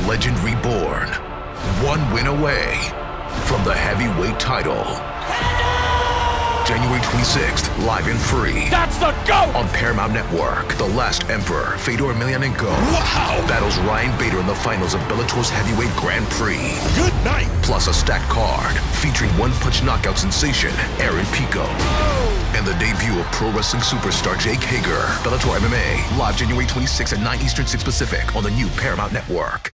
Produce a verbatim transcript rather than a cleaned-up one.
legend reborn. One win away from the heavyweight title. January twenty-sixth, live and free. That's the GOAT! On Paramount Network, the last Emperor, Fedor Wow! battles Ryan Bader in the finals of Bellator's heavyweight Grand Prix. Good night! Plus a stacked card featuring one-punch knockout sensation Aaron Pico. Oh. And the debut of pro wrestling superstar Jake Hager. Bellator M M A, live January twenty-sixth at nine Eastern, six Pacific on the new Paramount Network.